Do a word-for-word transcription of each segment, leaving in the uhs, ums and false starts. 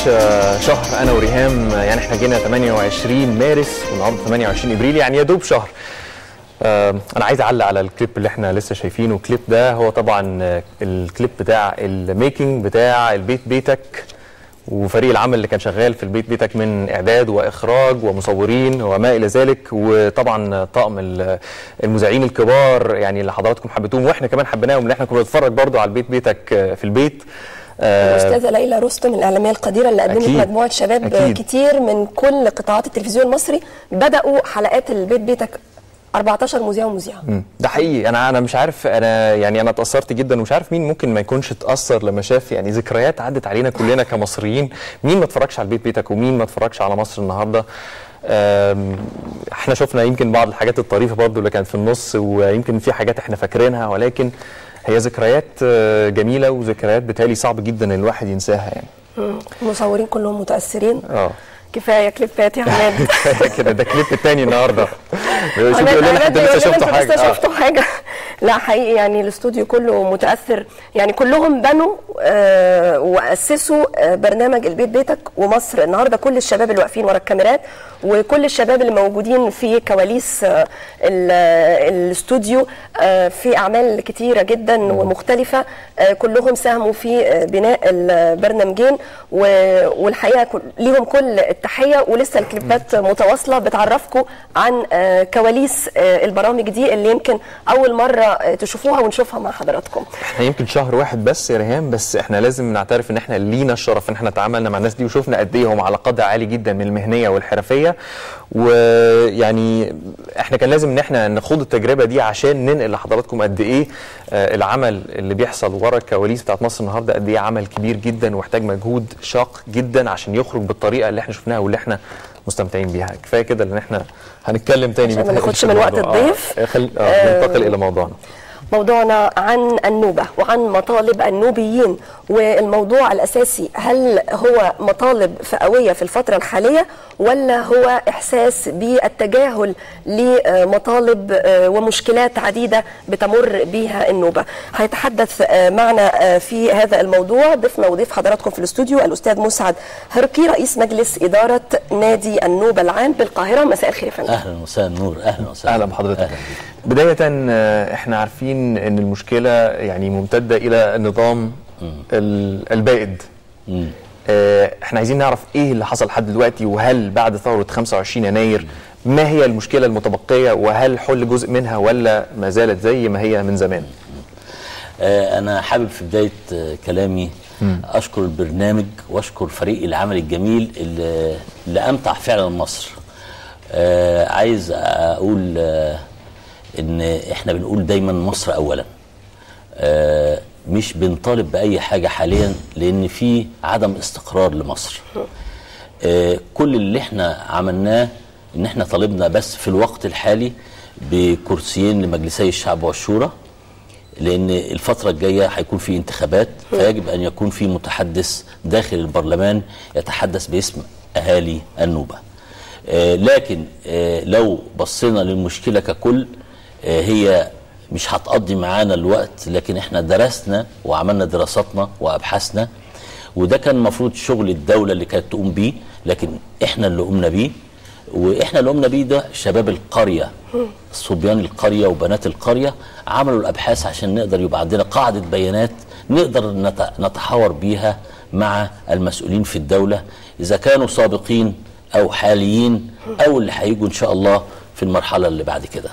شهر انا وريهام، يعني احنا جينا ثمانية وعشرين مارس والنهارده ثمانية وعشرين ابريل، يعني يا دوب شهر. آه انا عايز اعلق على الكليب اللي احنا لسه شايفينه. الكليب ده هو طبعا الكليب بتاع الميكنج بتاع البيت بيتك، وفريق العمل اللي كان شغال في البيت بيتك من اعداد واخراج ومصورين وما الى ذلك، وطبعا طاقم المذيعين الكبار يعني اللي حضراتكم حبيتوهم واحنا كمان حبيناهم، اللي احنا كنا بنتفرج برضو على البيت بيتك في البيت. الأستاذة ليلى رستم الإعلامية القديرة اللي قدمت أكيد. مجموعة شباب أكيد. كتير من كل قطاعات التلفزيون المصري بدأوا حلقات البيت بيتك أربعتاشر مذيع ومذيعة. ده حقيقي. انا انا مش عارف، انا يعني انا اتاثرت جدا ومش عارف مين ممكن ما يكونش اتاثر لما شاف يعني ذكريات عدت علينا كلنا كمصريين. مين ما اتفرجش على البيت بيتك ومين ما اتفرجش على مصر النهارده. احنا شفنا يمكن بعض الحاجات الطريفه برضو اللي كانت في النص، ويمكن في حاجات احنا فاكرينها، ولكن هي ذكريات جميله وذكريات بالتالي صعب جدا ان الواحد ينساها يعني. المصورين كلهم متاثرين. اه كفايه كليبات يا حماد. كده ده كليب الثاني النهارده. شوف يقول لنا حد لسه شفتوا حاجه. لسه شفتوا حاجه. لا حقيقي يعني الاستوديو كله متاثر، يعني كلهم بنوا آه واسسوا آه برنامج البيت بيتك ومصر. النهارده كل الشباب اللي واقفين ورا الكاميرات وكل الشباب اللي موجودين في كواليس آه الاستوديو آه في اعمال كتيره جدا ومختلفه، آه كلهم ساهموا في آه بناء البرنامجين، والحقيقه ليهم كل التحيه. ولسه الكليبات متواصله بتعرفكم عن آه كواليس آه البرامج دي اللي يمكن اول مره تشوفوها ونشوفها مع حضراتكم. احنا يمكن شهر واحد بس يا ريهام، بس احنا لازم نعترف ان احنا لينا الشرف ان احنا تعاملنا مع الناس دي وشوفنا قد ايه هم على قدر عالي جدا من المهنيه والحرفيه، ويعني احنا كان لازم ان احنا نخوض التجربه دي عشان ننقل لحضراتكم قد ايه آه العمل اللي بيحصل ورا الكواليس بتاعت مصر النهارده، قد ايه عمل كبير جدا ومحتاج مجهود شاق جدا عشان يخرج بالطريقه اللي احنا شفناها واللي احنا مستمتعين بيها. كفايه كده لان احنا هنتكلم تاني عشان ما ناخدش من وقت الضيف. اه خل... اه ننتقل الى موضوعنا. موضوعنا عن النوبة وعن مطالب النوبيين، والموضوع الأساسي هل هو مطالب فئوية في الفترة الحالية ولا هو إحساس بالتجاهل لمطالب ومشكلات عديدة بتمر بها النوبة. هيتحدث معنا في هذا الموضوع ضيفنا وضيف حضراتكم في الاستوديو الأستاذ مسعد هرقي رئيس مجلس إدارة نادي النوبة العام بالقاهرة. مساء الخير يا فندم. أهلا وسهلا نور. أهلا وسهلا. أهلا بحضرتك. أهلا. بداية احنا عارفين ان المشكلة يعني ممتدة الى النظام البائد. مم. اه احنا عايزين نعرف ايه اللي حصل لحد دلوقتي، وهل بعد ثورة خمسة وعشرين يناير ما هي المشكلة المتبقية، وهل حل جزء منها ولا ما زالت زي ما هي من زمان؟ اه انا حابب في بداية كلامي مم. اشكر البرنامج واشكر فريق العمل الجميل اللي, اللي امتع فعلا مصر. اه عايز اقول اه ان احنا بنقول دايما مصر اولا، آه مش بنطالب باي حاجه حاليا لان في عدم استقرار لمصر. آه كل اللي احنا عملناه ان احنا طالبنا بس في الوقت الحالي بكرسيين لمجلسي الشعب والشورى، لان الفتره الجايه هيكون في انتخابات، فيجب ان يكون في متحدث داخل البرلمان يتحدث باسم اهالي النوبه. آه لكن آه لو بصينا للمشكله ككل هي مش هتقضي معانا الوقت، لكن احنا درسنا وعملنا دراساتنا وابحاثنا، وده كان المفروض شغل الدوله اللي كانت تقوم بيه، لكن احنا اللي قمنا بيه. واحنا اللي قمنا بيه ده شباب القريه، صبيان القريه وبنات القريه عملوا الابحاث عشان نقدر يبقى عندنا قاعده بيانات نقدر نتحاور بيها مع المسؤولين في الدوله، اذا كانوا سابقين او حاليين او اللي هيجوا ان شاء الله في المرحله اللي بعد كده.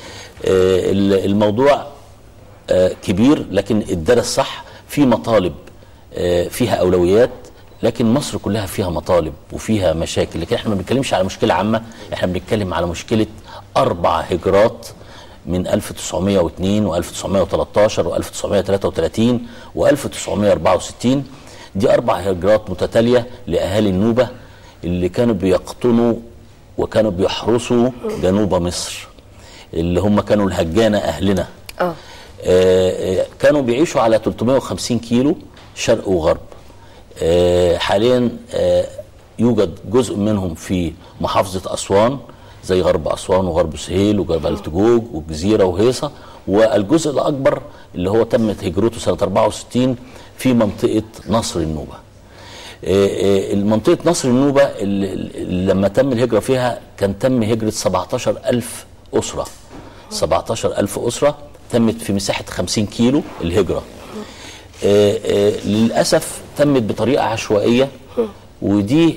الموضوع كبير لكن الدرس صح، في مطالب فيها أولويات، لكن مصر كلها فيها مطالب وفيها مشاكل، لكن احنا ما بنتكلمش على مشكلة عامة، احنا بنتكلم على مشكلة أربع هجرات من ألف وتسعمائة واثنين وألف وتسعمائة وثلاثة عشر وألف وتسعمائة وثلاثة وثلاثين وألف وتسعمائة وأربعة وستين. دي أربع هجرات متتالية لأهالي النوبة اللي كانوا بيقطنوا وكانوا بيحرسوا جنوب مصر، اللي هم كانوا الهجانة أهلنا. آه. آه كانوا بيعيشوا على ثلاثمائة وخمسين كيلو شرق وغرب. آه حاليا آه يوجد جزء منهم في محافظة أسوان زي غرب أسوان وغرب سهيل وجبل تجوج والجزيرة وهيصة، والجزء الأكبر اللي هو تمت هجرته سنة أربعة وستين في منطقة نصر النوبة. المنطقة نصر النوبة اللي لما تم الهجرة فيها كان تم هجرة سبعتاشر ألف أسرة، سبعتاشر ألف أسرة تمت في مساحة خمسين كيلو الهجرة. آآ آآ للأسف تمت بطريقة عشوائية، ودي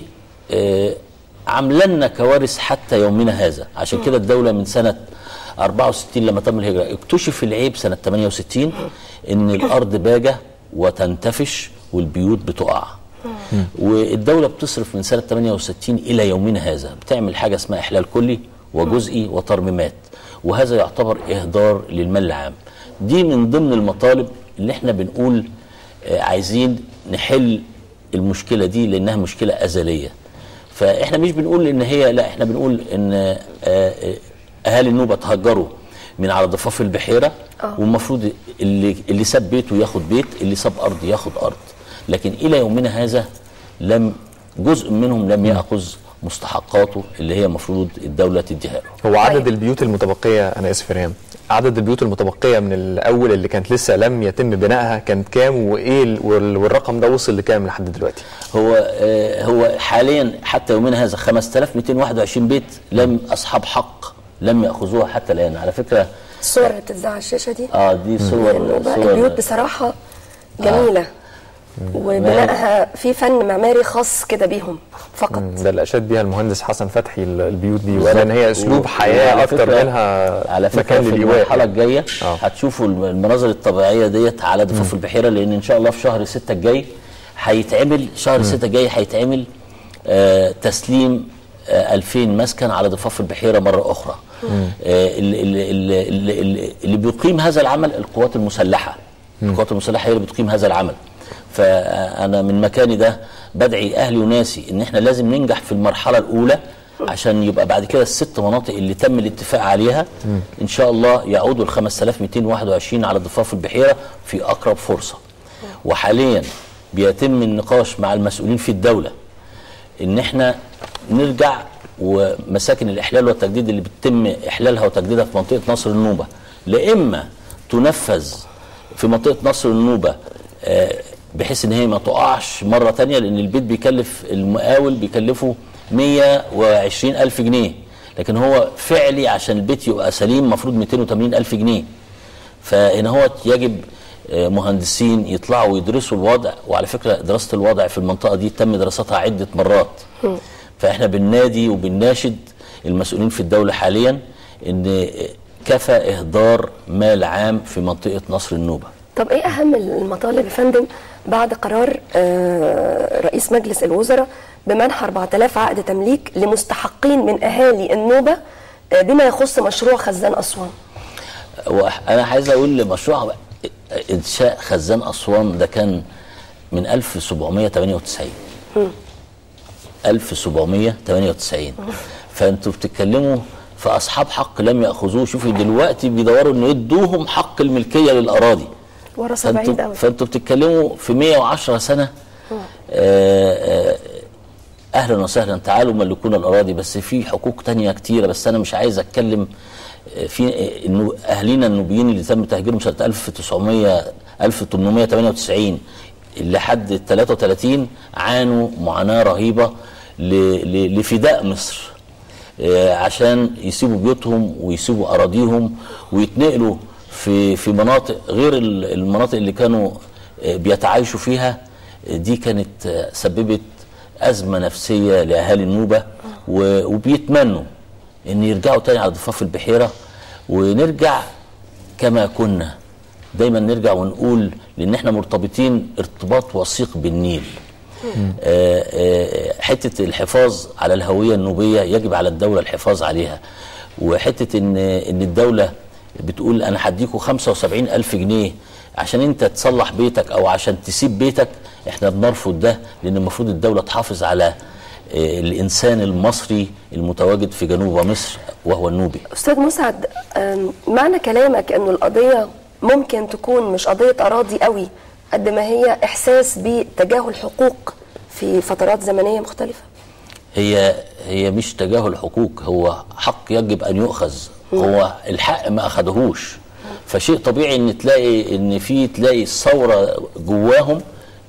عامله لنا كوارث حتى يومنا هذا. عشان كده الدولة من سنة أربعة وستين لما تم الهجرة اكتشف العيب سنة ثمانية وستين ان الارض باجة وتنتفش والبيوت بتقع. والدولة بتصرف من سنة ثمانية وستين الى يومنا هذا بتعمل حاجة اسمها احلال كلي وجزئي وترميمات، وهذا يعتبر اهدار للمال العام. دي من ضمن المطالب اللي احنا بنقول عايزين نحل المشكلة دي لانها مشكلة ازلية. فاحنا مش بنقول ان هي، لا احنا بنقول ان اهالي النوبة تهجروا من على ضفاف البحيرة، والمفروض اللي اللي ساب بيته ياخد بيت، اللي ساب ارض ياخد ارض. لكن الى يومنا هذا لم جزء منهم لم ياخذ مستحقاته اللي هي المفروض الدولة تديها له. هو عدد البيوت المتبقية، انا اسف ريهام، عدد البيوت المتبقية من الاول اللي كانت لسه لم يتم بنائها كانت كام، وايه والرقم ده وصل لكام لحد دلوقتي؟ هو آه هو حاليا حتى يومنا هذا خمسة آلاف ومئتين وواحد وعشرين بيت لم اصحاب حق لم ياخذوها حتى الان. على فكرة الصور اللي بتتذاع على الشاشة دي اه دي صور, صور البيوت بصراحة جميلة. آه. وبنائها في فن معماري خاص كده بيهم فقط. ده اللي اشاد بيها المهندس حسن فتحي البيوت دي، وقال ان هي اسلوب حياه اكتر منها على فكره. في المرحله الجايه آه. هتشوفوا المناظر الطبيعيه ديت على ضفاف البحيره، لان ان شاء الله في شهر ستة الجاي هيتعمل شهر ستة الجاي هيتعمل آه تسليم آه ألفين مسكن على ضفاف البحيره مره اخرى. آه اللي, اللي, اللي, اللي بيقيم هذا العمل القوات المسلحه. مم. القوات المسلحه هي اللي بتقيم هذا العمل. فأنا من مكاني ده بدعي أهلي وناسي إن إحنا لازم ننجح في المرحلة الأولى عشان يبقى بعد كده الست مناطق اللي تم الاتفاق عليها إن شاء الله يعودوا ال خمسة آلاف ومئتين وواحد وعشرين على ضفاف البحيرة في أقرب فرصة. وحاليا بيتم النقاش مع المسؤولين في الدولة إن إحنا نرجع، ومساكن الإحلال والتجديد اللي بتتم إحلالها وتجديدها في منطقة نصر النوبة لإما تنفذ في منطقة نصر النوبة بحيث ان هي ما تقعش مره ثانيه، لان البيت بيكلف المقاول بيكلفه مئة وعشرين ألف جنيه، لكن هو فعلي عشان البيت يبقى سليم المفروض مئتين وثمانين ألف جنيه. فهنا هو يجب مهندسين يطلعوا ويدرسوا الوضع. وعلى فكره دراسه الوضع في المنطقه دي تم دراستها عده مرات. فاحنا بننادي وبنناشد المسؤولين في الدوله حاليا ان كفى اهدار مال عام في منطقه نصر النوبه. طب ايه اهم المطالب يا فندم بعد قرار رئيس مجلس الوزراء بمنح أربعة آلاف عقد تمليك لمستحقين من اهالي النوبه بما يخص مشروع خزان اسوان؟ انا عايز اقول لمشروع انشاء خزان اسوان ده كان من ألف وسبعمئة وثمانية وتسعين. ألف وسبعمئة وثمانية وتسعين. فانتوا بتتكلموا في اصحاب حق لم ياخذوه. شوفوا دلوقتي بيدوروا انه يدوهم حق الملكيه للاراضي. ورثه بعيد قوي. فانتوا بتتكلموا في مئة وعشرة سنه. آآ آآ اهلا وسهلا تعالوا ملكونا الاراضي، بس في حقوق تانية كتيره، بس انا مش عايز اتكلم في انه اهالينا النوبيين اللي تم تهجيرهم سنه ألف وتسعمئة ألف وثمانمئة وثمانية وتسعين لحد ثلاثة وثلاثين عانوا معاناه رهيبه لفداء مصر عشان يسيبوا بيوتهم ويسيبوا اراضيهم ويتنقلوا في في مناطق غير المناطق اللي كانوا بيتعايشوا فيها. دي كانت سببت ازمه نفسيه لاهالي النوبه، وبيتمنوا ان يرجعوا تاني على ضفاف البحيره ونرجع كما كنا. دايما نرجع ونقول لان احنا مرتبطين ارتباط وثيق بالنيل. آآ آآ حته الحفاظ على الهويه النوبيه يجب على الدوله الحفاظ عليها. وحته ان ان الدوله بتقول انا هديكوا خمسة وسبعين ألف جنيه عشان انت تصلح بيتك او عشان تسيب بيتك، احنا بنرفض ده، لان المفروض الدوله تحافظ على الانسان المصري المتواجد في جنوب مصر وهو النوبي. استاذ مسعد، معنى كلامك انه القضيه ممكن تكون مش قضيه اراضي قوي قد ما هي احساس بتجاهل حقوق في فترات زمنيه مختلفه؟ هي هي مش تجاهل حقوق، هو حق يجب ان يؤخذ. هو الحق ما اخدهوش، فشيء طبيعي ان تلاقي ان في تلاقي ثوره جواهم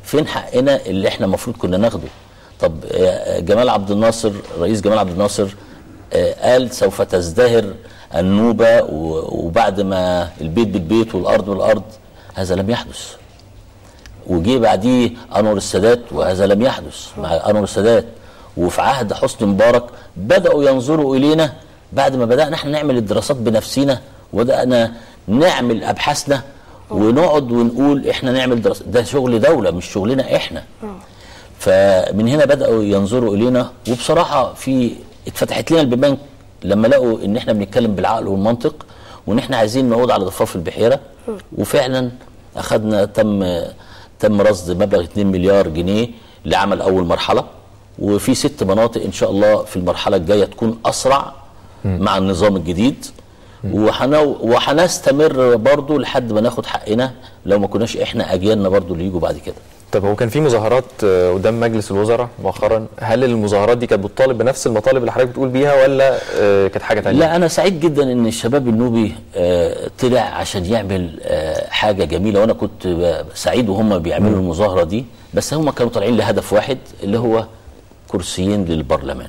فين حقنا اللي احنا المفروض كنا ناخده؟ طب جمال عبد الناصر، رئيس جمال عبد الناصر قال سوف تزدهر النوبة وبعد ما البيت بالبيت والأرض بالأرض، هذا لم يحدث. وجي بعديه أنور السادات وهذا لم يحدث مع أنور السادات. وفي عهد حسني مبارك بدأوا ينظروا إلينا بعد ما بدأنا احنا نعمل الدراسات بنفسنا وبدأنا نعمل أبحاثنا ونقعد ونقول احنا نعمل دراسات. ده شغل دولة مش شغلنا احنا. فمن هنا بدأوا ينظروا إلينا، وبصراحة في اتفتحت لنا البيبان لما لقوا ان احنا بنتكلم بالعقل والمنطق وان احنا عايزين نقعد على ضفاف البحيرة. وفعلا اخذنا تم تم رصد مبلغ اتنين مليار جنيه لعمل اول مرحلة، وفي ست مناطق ان شاء الله في المرحلة الجاية تكون اسرع مع النظام الجديد، وهنستمر برضو لحد ما ناخد حقنا لو ما كناش احنا اجيالنا برضو اللي يجوا بعد كده. طب هو كان في مظاهرات قدام مجلس الوزراء مؤخرا، هل المظاهرات دي كانت بتطالب بنفس المطالب اللي حضرتك بتقول بيها ولا كانت حاجه ثانيه؟ لا انا سعيد جدا ان الشباب النوبي طلع عشان يعمل حاجه جميله، وانا كنت سعيد وهم بيعملوا المظاهره دي، بس هم كانوا طالعين لهدف واحد اللي هو كرسيين للبرلمان.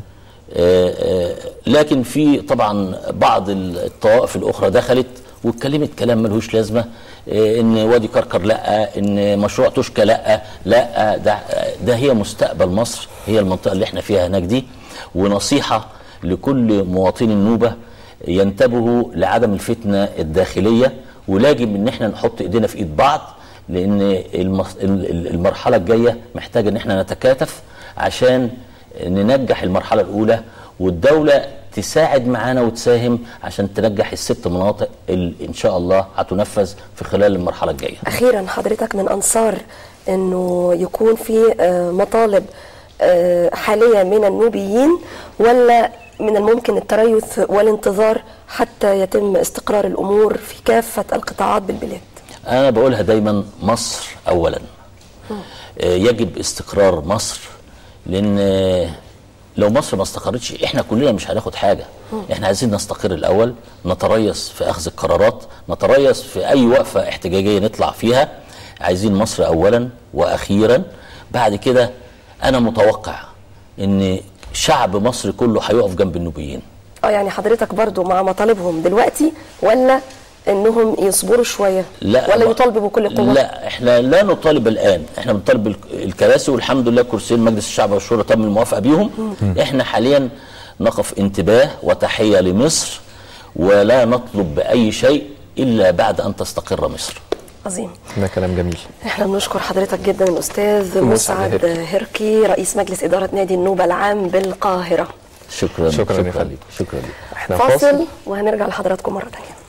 لكن في طبعا بعض الطوائف الاخرى دخلت واتكلمت كلام ملهوش لازمه، ان وادي كركر لا، ان مشروع توشكا لا لا، ده ده هي مستقبل مصر، هي المنطقه اللي احنا فيها هناك دي. ونصيحه لكل مواطني النوبه ينتبهوا لعدم الفتنه الداخليه، ولاجب ان احنا نحط ايدينا في ايد بعض، لان المرحله الجايه محتاجه ان احنا نتكاتف عشان ننجح المرحله الاولى، والدوله تساعد معانا وتساهم عشان تنجح الست مناطق اللي ان شاء الله هتنفذ في خلال المرحله الجايه. اخيرا حضرتك من انصار انه يكون في مطالب حاليه من النوبيين، ولا من الممكن التريث والانتظار حتى يتم استقرار الامور في كافه القطاعات بالبلاد؟ انا بقولها دايما، مصر اولا. يجب استقرار مصر، لان لو مصر ما استقرتش احنا كلنا مش هناخد حاجه. احنا عايزين نستقر الاول، نتريث في اخذ القرارات، نتريث في اي وقفه احتجاجيه نطلع فيها. عايزين مصر اولا واخيرا. بعد كده انا متوقع ان شعب مصر كله هيقف جنب النوبيين. اه يعني حضرتك برضو مع مطالبهم دلوقتي، ولا انهم يصبروا شويه؟ لا ولا يطالبوا بكل قوه؟ لا احنا لا نطالب الان، احنا بنطالب الكراسي، والحمد لله كرسيين مجلس الشعب والشورى تم الموافقه بيهم. احنا حاليا نقف انتباه وتحيه لمصر، ولا نطلب باي شيء الا بعد ان تستقر مصر. عظيم. ده كلام جميل. احنا بنشكر حضرتك جدا الاستاذ مسعد هركي، رئيس مجلس اداره نادي النوبه العام بالقاهره. شكرا شكرا شكرا شكرا, شكرا لك. احنا فاصل وهنرجع لحضراتكم مره ثانيه.